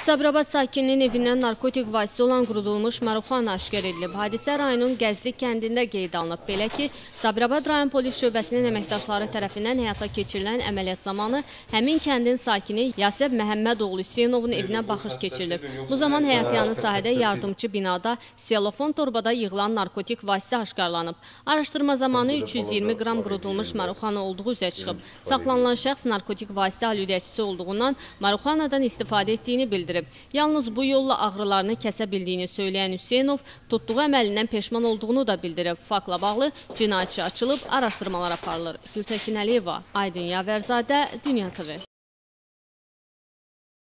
Sabirabad sakininin evindən narkotik vasitə olan qurudulmuş marixuana aşkar edilib. Hadisə rayonun Gəzlik kəndində qeydə alınıb. Belə ki, Sabirabad rayon polis şöbəsinin əməkdaşları tərəfindən həyata keçirilən əməliyyat zamanı həmin kəndin sakini Yasir Məhəmmədoğlu Hüseynovun evinə baxış keçirilib. Bu zaman həyatyanı sahədə yardımçı binada selofon torbada yığılan narkotik vasitə aşkarlanıb. Araşdırma zamanı 320 qram qurudulmuş marixuana olduğu üzə çıxıb. Saxlanılan şəxs narkotik vasitə alüdəçisi olduğundan marixuanadan istifadə etdiyini bildirib. Yalnız bu yolla ağrılarını kəsə bildiyini söyləyən Hüseynov tutduğu əməlindən peşman olduğunu da bildirib. Faktla bağlı cinayət işi açılıb, araşdırmalar aparılır. Gültəkin Əliyeva, Aydın Yavərzadə, Dünya TV.